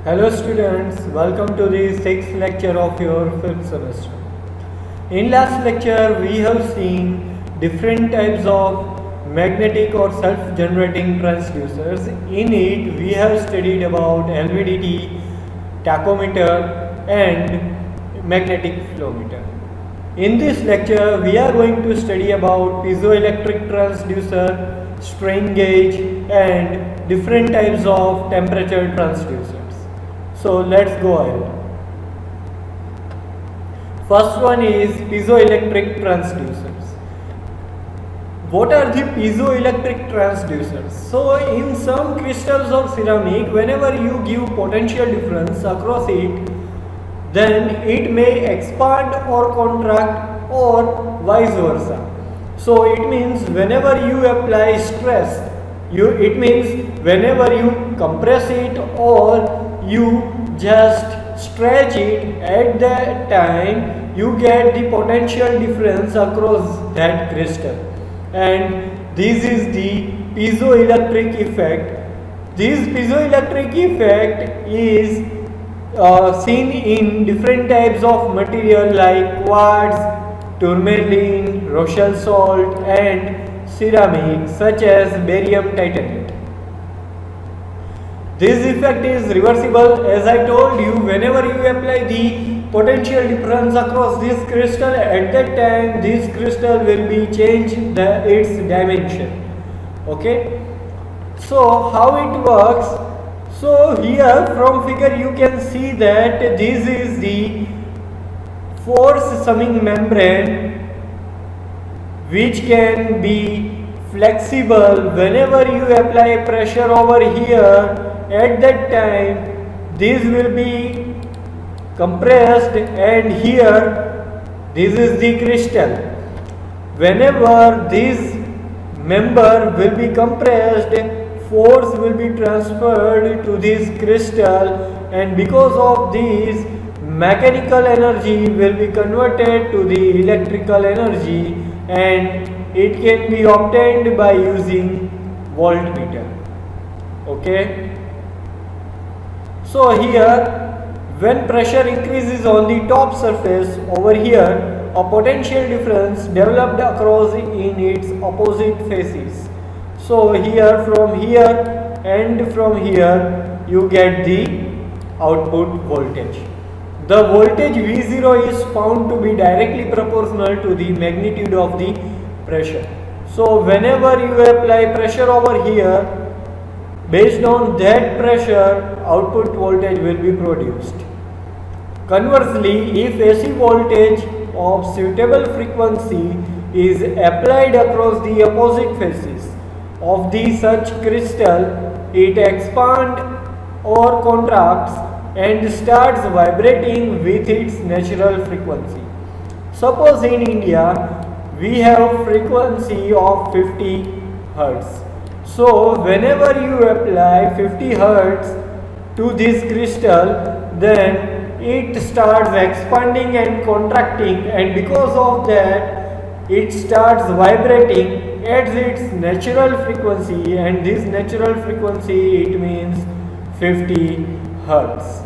Hello students, welcome to the 6th lecture of your 5th semester. In last lecture we have seen different types of magnetic or self-generating transducers. In it we have studied about LVDT, tachometer and magnetic flow meter. In this lecture we are going to study about piezoelectric transducer, strain gauge and different types of temperature transducers. So let's go ahead. First one is piezoelectric transducers. What are the piezoelectric transducers? So in some crystals or ceramic, whenever you give potential difference across it, then it may expand or contract or vice versa. So it means whenever you apply stress, it means whenever you compress it or you just stretch it, at that time you get the potential difference across that crystal, and this is the piezoelectric effect. This piezoelectric effect is seen in different types of material like quartz, tourmaline, Rochelle salt and ceramic such as barium titanate. This effect is reversible. As I told you, whenever you apply the potential difference across this crystal, at that time this crystal will be changed its dimension. Okay, so how it works? So here from figure you can see that this is the force summing membrane which can be flexible. Whenever you apply pressure over here, at that time this will be compressed, and here this is the crystal. Whenever this member will be compressed, force will be transferred to this crystal, and because of this mechanical energy will be converted to the electrical energy, and it can be obtained by using voltmeter. Okay, so here when pressure increases on the top surface, over here a potential difference developed across in its opposite faces. So here from here and from here you get the output voltage. The voltage V0 is found to be directly proportional to the magnitude of the pressure. So whenever you apply pressure over here, based on that pressure output voltage will be produced. Conversely, if AC voltage of suitable frequency is applied across the opposite faces of the such crystal, it expands or contracts and starts vibrating with its natural frequency. Suppose in India we have frequency of 50 Hz. So whenever you apply 50 Hz to this crystal, then it starts expanding and contracting, and because of that it starts vibrating at its natural frequency, and this natural frequency it means 50 Hz.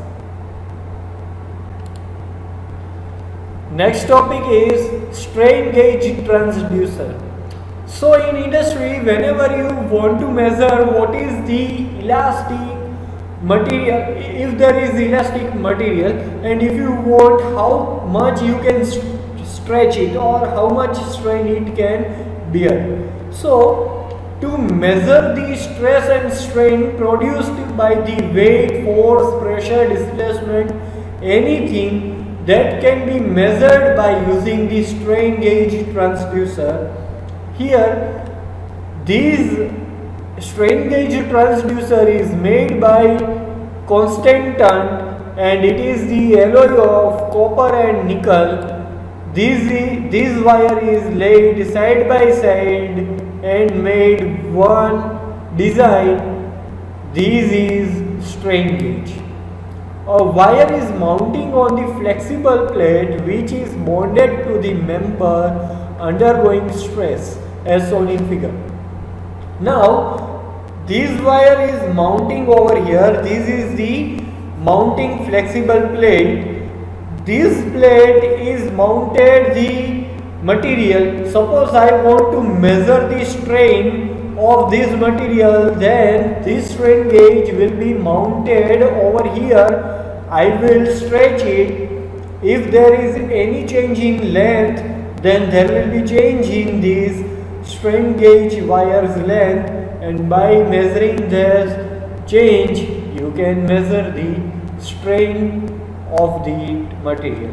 Next topic is strain gauge transducer. So in industry, whenever you want to measure what is the elastic material, if there is elastic material, and if you want how much you can stretch it or how much strain it can bear. So to measure the stress and strain produced by the weight, force, pressure, displacement, anything that can be measured by using the strain gauge transducer. Here this strain gauge transducer is made by Constantan, and it is the alloy of copper and nickel. This wire is laid side by side and made one design. This is strain gauge. A wire is mounting on the flexible plate which is bonded to the member undergoing stress, as shown in figure. Now this wire is mounting over here. This is the mounting flexible plate. This plate is mounted the material. Suppose I want to measure the strain of this material, then this strain gauge will be mounted over here. I will stretch it. If there is any change in length, then there will be change in this strain gauge wire's length, and by measuring this change you can measure the strain of the material.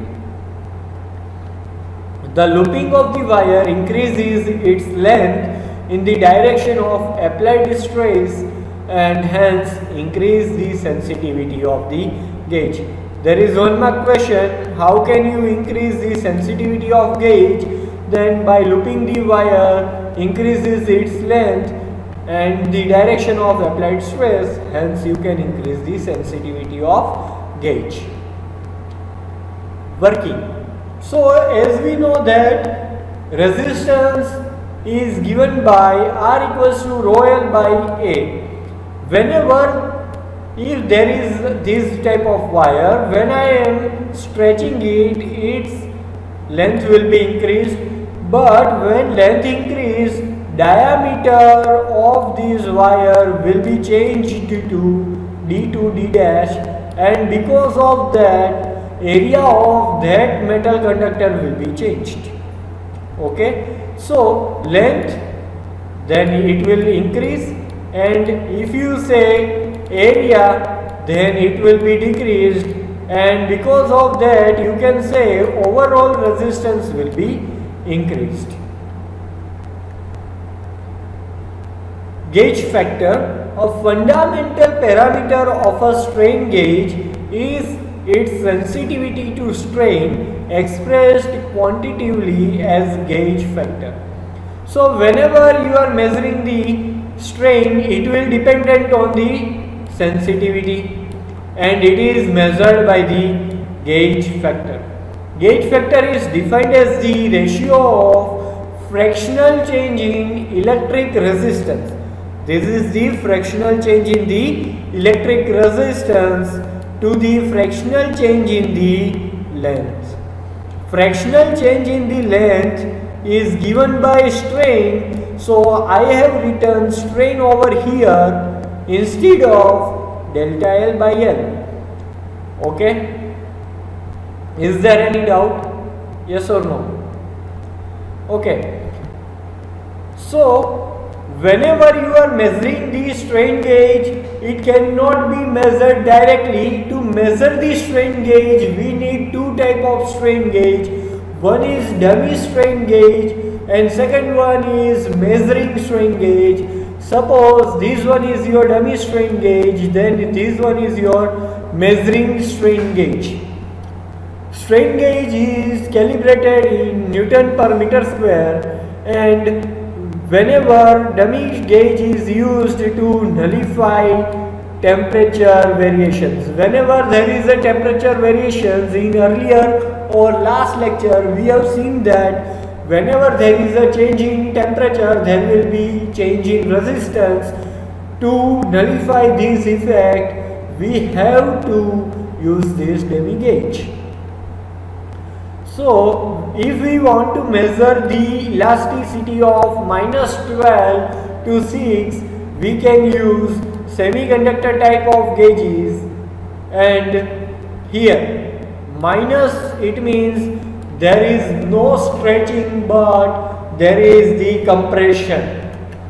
The looping of the wire increases its length in the direction of applied stress and hence increase the sensitivity of the gauge. There is one more question: how can you increase the sensitivity of gauge? Then by looping the wire increases its length and the direction of applied stress, hence you can increase the sensitivity of gauge. Working. So as we know that resistance is given by R equals to rho L by A. Whenever if there is this type of wire, when I am stretching it, its length will be increased, but when length increase, diameter of this wire will be changed to D to D dash, and because of that area of that metal conductor will be changed. Okay, so length, then it will increase, and if you say area, then it will be decreased, and because of that you can say overall resistance will be increased. Gauge factor, a fundamental parameter of a strain gauge, is its sensitivity to strain expressed quantitatively as gauge factor. So whenever you are measuring the strain, it will dependent on the sensitivity, and it is measured by the gauge factor. Gauge factor is defined as the ratio of fractional change in electric resistance. This is the fractional change in the electric resistance to the fractional change in the length. Fractional change in the length is given by strain, so I have written strain over here instead of delta L by L. Okay, is there any doubt? Yes or no? Okay, so whenever you are measuring the strain gauge, it cannot be measured directly. To measure the strain gauge, we need two type of strain gauge. One is dummy strain gauge and second one is measuring strain gauge. Suppose this one is your dummy strain gauge, then this one is your measuring strain gauge. Strain gauge is calibrated in Newton per meter square, and whenever dummy gauge is used to nullify temperature variations. Whenever there is a temperature variations, in earlier or last lecture we have seen that whenever there is a change in temperature, there will be change in resistance. To nullify this effect, we have to use this dummy gauge. So if we want to measure the elasticity of -12 to 6, we can use semiconductor type of gauges, and here minus, it means there is no stretching but there is the compression.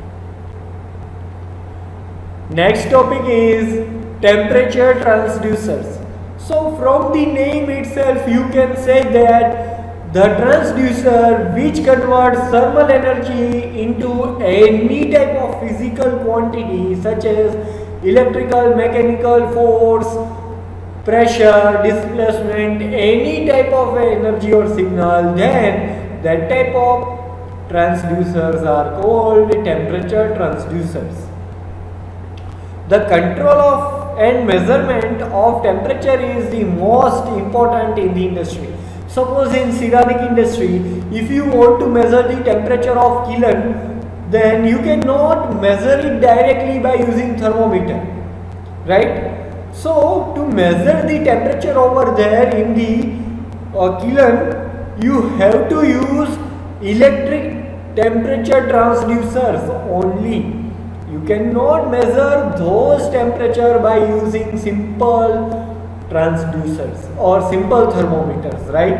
Next topic is temperature transducers. So from the name itself you can say that the transducer which converts thermal energy into any type of physical quantity such as electrical, mechanical force, pressure, displacement, any type of energy or signal, then that type of transducers are called temperature transducers. The control of and measurement of temperature is the most important in the industry. Suppose in ceramic industry, if you want to measure the temperature of kiln, then you cannot measure it directly by using thermometer, right? So to measure the temperature over there in the kiln, you have to use electric temperature transducers only. You cannot measure those temperature by using simple transducers or simple thermometers, right?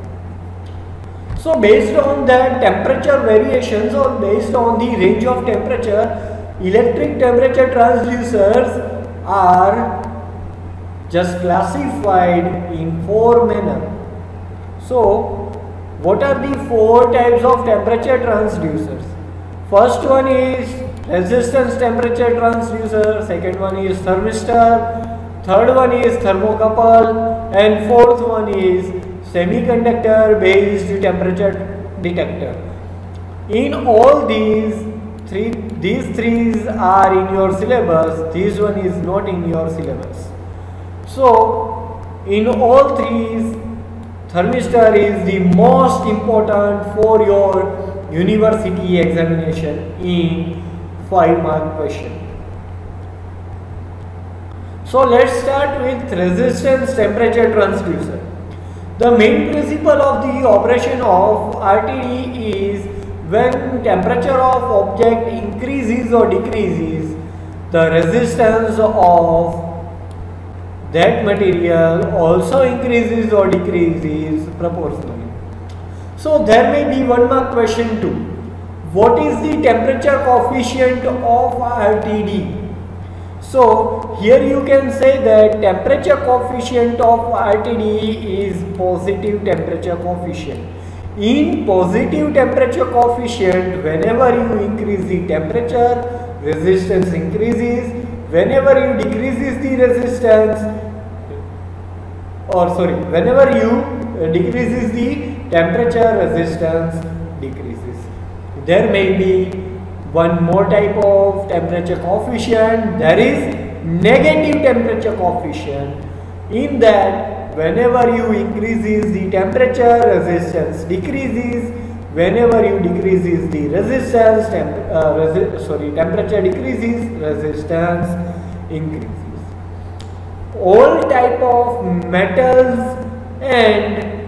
So based on the temperature variations or based on the range of temperature, electric temperature transducers are just classified in 4 manner. So what are the 4 types of temperature transducers? First one is resistance temperature transducer, second one is thermistor, third one is thermocouple, and fourth one is semiconductor based temperature detector. In all these three are in your syllabus, this one is not in your syllabus. So in all three, thermistor is the most important for your university examination in 5-mark question. So let's start with resistance temperature transducer. The main principle of the operation of RTD is when temperature of object increases or decreases, the resistance of that material also increases or decreases proportionally. So there may be 1-mark question too. What is the temperature coefficient of RTD? So here you can say that temperature coefficient of RTD is positive temperature coefficient. In positive temperature coefficient, whenever you increase the temperature, resistance increases. Whenever you decreases the resistance, whenever you decreases the temperature, resistance decreases. There may be one more type of temperature coefficient, there is negative temperature coefficient. In that, whenever you increases the temperature, resistance decreases. Whenever you decreases the resistance, temperature decreases, resistance increases. All type of metals and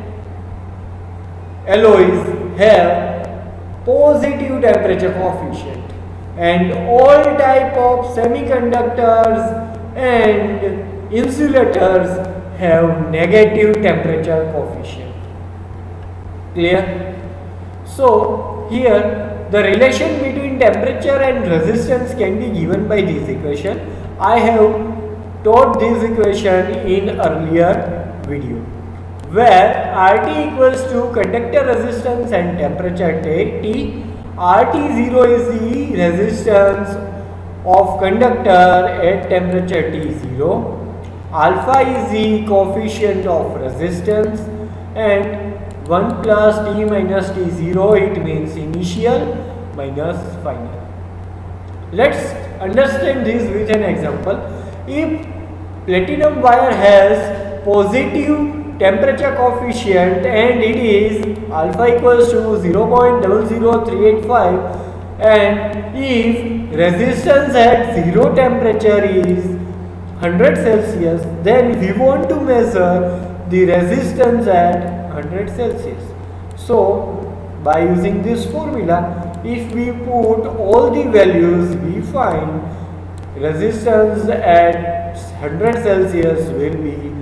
alloys have positive temperature coefficient, and all type of semiconductors and insulators have negative temperature coefficient. Clear? So here the relation between temperature and resistance can be given by this equation. I have taught this equation in earlier video, where RT equals to conductor resistance and temperature T. RT0 is the resistance of conductor at temperature T0. Alpha is the coefficient of resistance, and 1 plus T minus T0, it means initial minus final. Let's understand this with an example. If platinum wire has positive temperature coefficient and it is alpha equals to 0.00385, and if resistance at 0 temperature is 100 Celsius, then we want to measure the resistance at 100 Celsius. So by using this formula, if we put all the values, we find resistance at 100 Celsius will be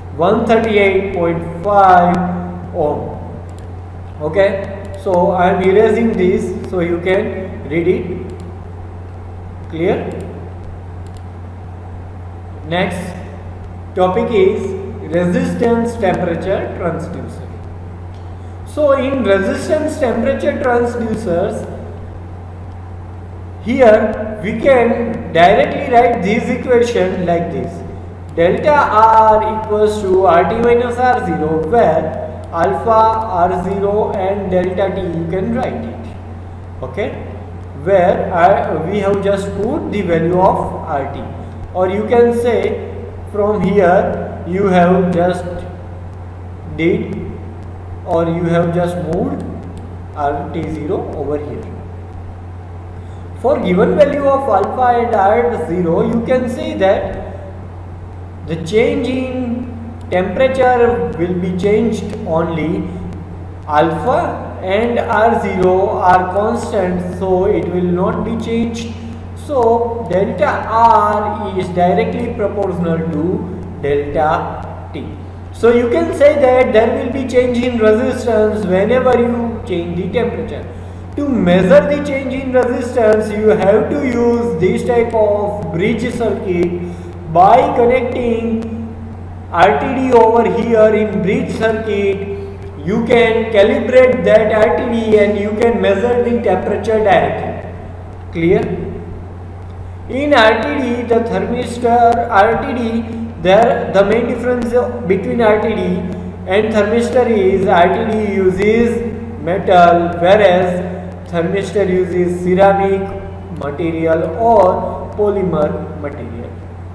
138.5 ohm. Okay, so I am erasing this so you can read it. Clear? Next topic is resistance temperature transducer. So in resistance temperature transducers, here we can directly write this equation like this: delta R equals to RT minus R0, where alpha R0 and delta T you can write it. Okay, where we have just put the value of RT, or you can say from here you have just did, or you have just moved RT0 over here. For given value of alpha and R0, you can say that The change in temperature will be changed only. Alpha and R0 are constant, so it will not be changed. So delta R is directly proportional to delta T. So you can say that there will be change in resistance whenever you change the temperature. To measure the change in resistance, you have to use this type of bridge circuit by connecting RTD over here in bridge circuit. You can calibrate that RTD and you can measure the temperature directly. Clear? In RTD, the thermistor RTD, the main difference between RTD and thermistor is RTD uses metal, whereas thermistor uses ceramic material or polymer material.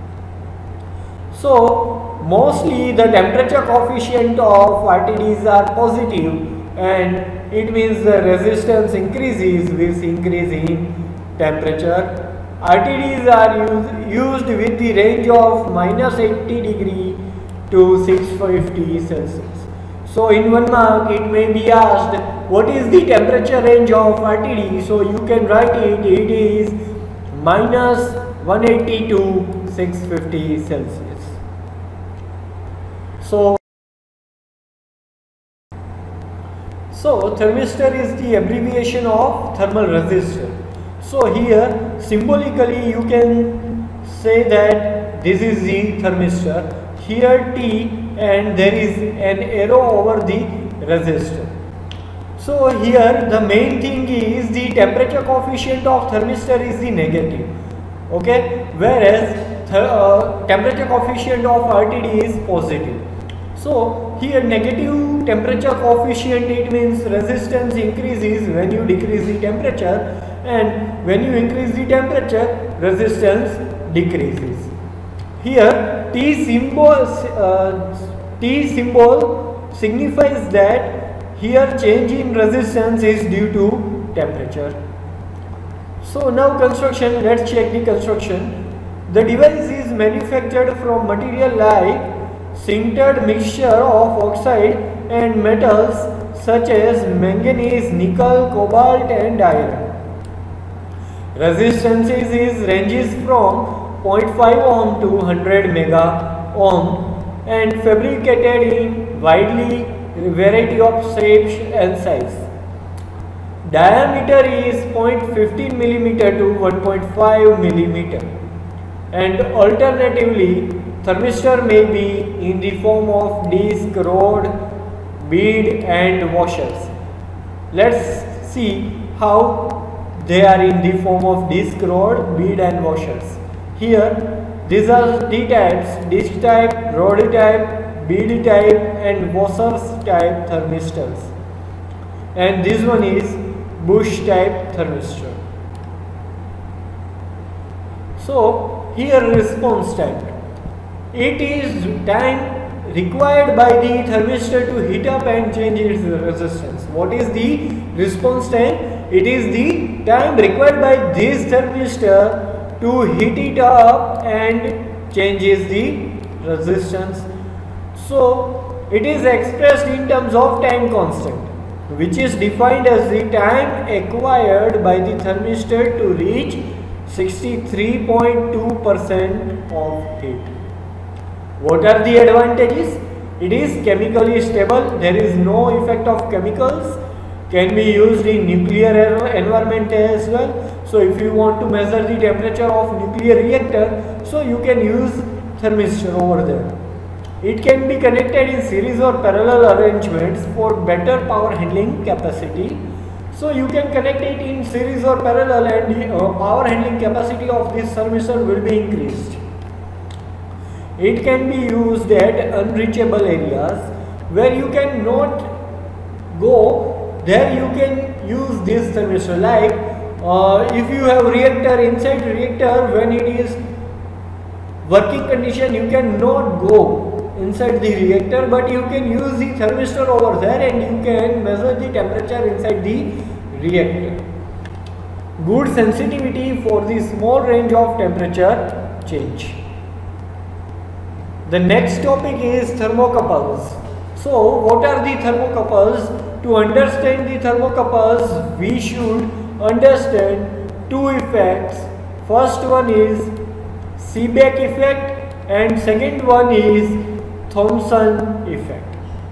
So mostly the temperature coefficient of RTDs are positive, and it means the resistance increases with increase in temperature. RTDs are used with the range of -80 degree to 650 Celsius. So in 1 mark it may be asked what is the temperature range of RTD. So you can write it is -180 to 650 Celsius. So thermistor is the abbreviation of thermal resistor. So here symbolically you can say that this is the thermistor, here T, and there is an arrow over the resistor. So here the main thing is the temperature coefficient of thermistor is the negative, okay, whereas temperature coefficient of RTD is positive. So here negative temperature coefficient, it means resistance increases when you decrease the temperature, and when you increase the temperature resistance decreases. Here T symbol signifies that here change in resistance is due to temperature. So now construction, let's check the construction. The device is manufactured from material like sintered mixture of oxide and metals such as manganese, nickel, cobalt and iron. Resistance ranges from 0.5 ohm to 100 mega ohm and fabricated in widely variety of shapes and size. Diameter is 0.15 mm to 1.5 mm, and alternatively thermistor may be in the form of disc, rod, bead and washers. Let's see how they are in the form of disc, rod, bead and washers. Here these are the types: disc type, rod type, bead type and washers type thermistors, and this one is bush type thermistor. So here response time, it is time required by the thermistor to heat up and change its resistance. What is the response time? It is the time required by this thermistor to heat it up and changes the resistance. So it is expressed in terms of time constant, which is defined as the time acquired by the thermistor to reach 63.2% of heat. What are the advantages? It is chemically stable. There is no effect of chemicals. Can be used in nuclear environment as well. So if you want to measure the temperature of nuclear reactor, so you can use thermistor over there. It can be connected in series or parallel arrangements for better power handling capacity. So you can connect it in series or parallel, and the power handling capacity of this thermistor will be increased. It can be used at unreachable areas where you cannot go. There you can use this thermistor. Like if you have reactor, inside reactor, when it is working condition, you cannot go inside the reactor, but you can use the thermistor over there and you can measure the temperature inside the reactor. Good sensitivity for the small range of temperature change. The next topic is thermocouples. So what are the thermocouples? To understand the thermocouples, we should understand two effects. First one is Seebeck effect and second one is Thomson effect.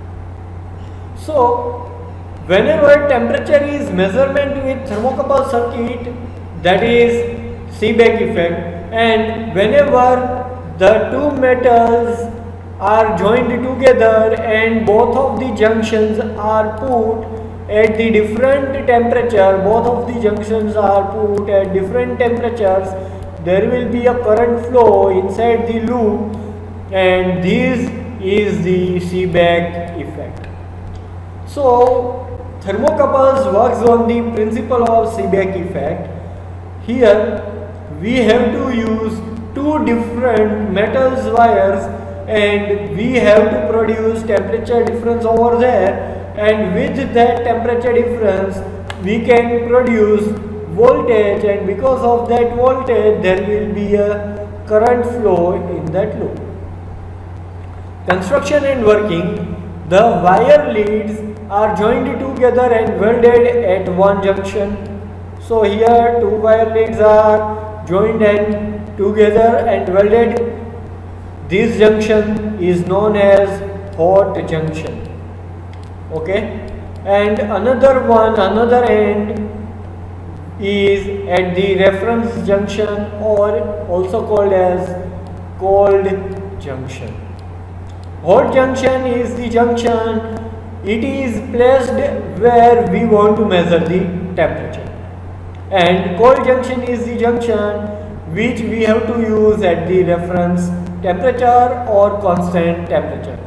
So whenever temperature is measurement with thermocouple circuit, that is Seebeck effect, and whenever the two metals are joined together and both of the junctions are put at the different temperature, both of the junctions are put at different temperatures, there will be a current flow inside the loop, and this is the Seebeck effect. So thermocouples works on the principle of Seebeck effect. Here we have to use two different metals wires and we have to produce temperature difference over there, and with that temperature difference we can produce voltage, and because of that voltage there will be a current flow in that loop. Construction and working. The wire leads are joined together and welded at one junction. So here two wire leads are joined and together and welded. This junction is known as hot junction. Okay, and another end is at the reference junction, or also called as cold junction. Hot junction is the junction, it is placed where we want to measure the temperature, and cold junction is the junction which we have to use at the reference temperature or constant temperature.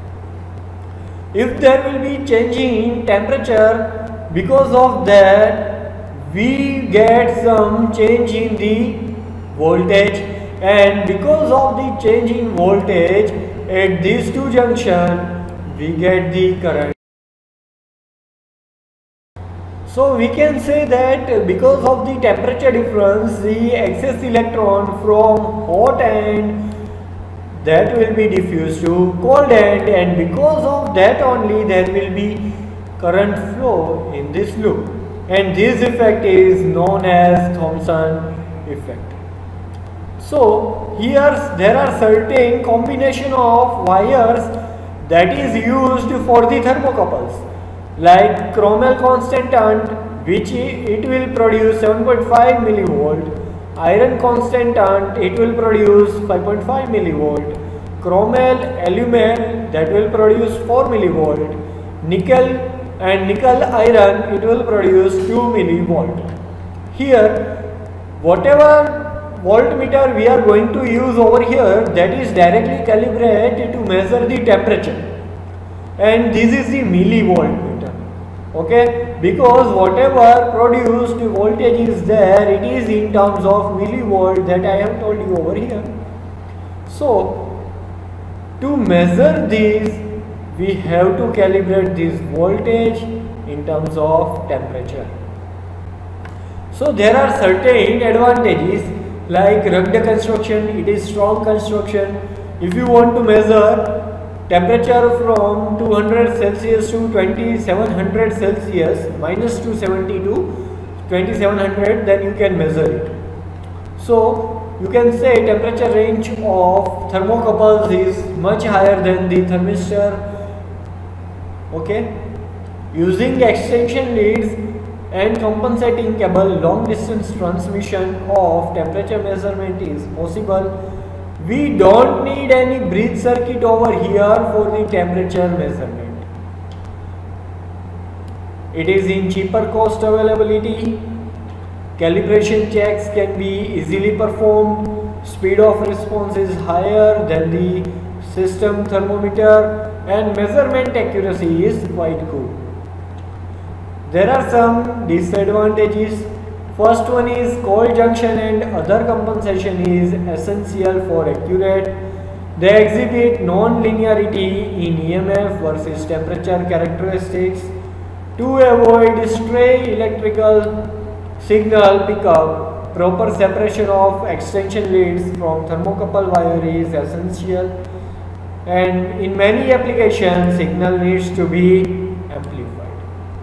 If there will be changing in temperature, because of that we get some change in the voltage, and because of the change in voltage at these two junctions we get the current. So we can say that because of the temperature difference, the excess electron from hot end that will be diffused to cold end, and because of that only there will be current flow in this loop, and this effect is known as Thomson effect. So here there are certain combination of wires that is used for the thermocouples, like Cromwell constant, which it will produce 7.5 millivolt, iron constant, it will produce 5.5 millivolt, Cromwell alumel, that will produce 4 millivolt, nickel and nickel iron, it will produce 2 millivolt. Here whatever voltmeter we are going to use over here, that is directly calibrated to measure the temperature, and this is the millivoltmeter. Okay, because whatever produced voltage is there, it is in terms of millivolt that I have told you over here. So to measure this we have to calibrate this voltage in terms of temperature. So there are certain advantages, like rugged construction, it is strong construction. If you want to measure temperature from 200 Celsius to 2700 Celsius, minus 270 to 2700, then you can measure it. So you can say temperature range of thermocouples is much higher than the thermistor. Okay, using extension leads and compensating cable, long distance transmission of temperature measurement is possible. We don't need any bridge circuit over here for the temperature measurement. It is in cheaper cost availability. Calibration checks can be easily performed. Speed of response is higher than the system thermometer, and measurement accuracy is quite good. There are some disadvantages. First one is cold junction and other compensation is essential for accurate. They exhibit non-linearity in EMF versus temperature characteristics. To avoid stray electrical signal pickup, proper separation of extension leads from thermocouple wire is essential. and in many applications signal needs to be amplified.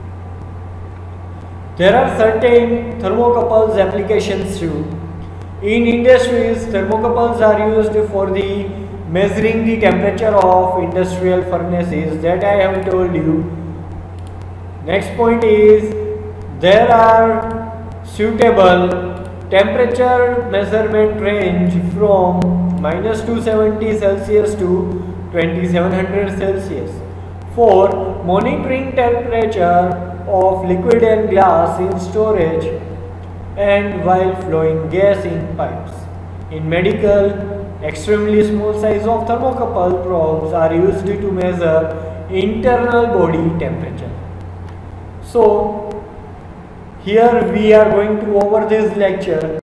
There are certain thermocouples applications too. In industries, thermocouples are used for the measuring the temperature of industrial furnaces that I have told you. Next point is there are suitable temperature measurement range from -270 Celsius to 2700 Celsius for monitoring temperature of liquid and glass in storage and while flowing gas in pipes. In medical, extremely small size of thermocouple probes are used to measure internal body temperature. So here we are going to over this lecture